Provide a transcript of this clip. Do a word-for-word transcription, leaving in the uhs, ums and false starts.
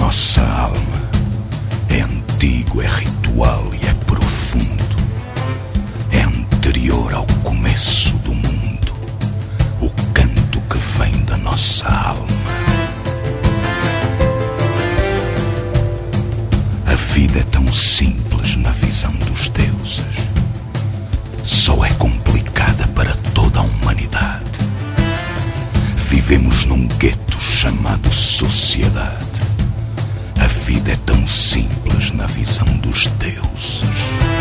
nossa alma é antigo, é ritual e é profundo. É anterior ao começo do mundo, o canto que vem da nossa alma. A vida é tão simples na visão dos deuses, só é complicada para toda a humanidade. Vivemos num gueto chamado sociedade. A vida é tão simples na visão dos deuses.